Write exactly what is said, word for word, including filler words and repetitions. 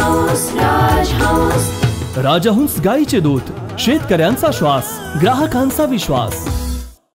राजहंस, राजहंस. राजहंस गाईचे दूध, शेतकऱ्यांचा श्वास, ग्राहकांचा विश्वास.